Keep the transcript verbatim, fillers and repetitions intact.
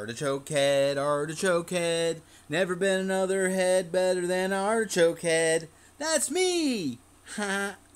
Artichoke head, artichoke head. Never been another head better than artichoke head. That's me! Ha!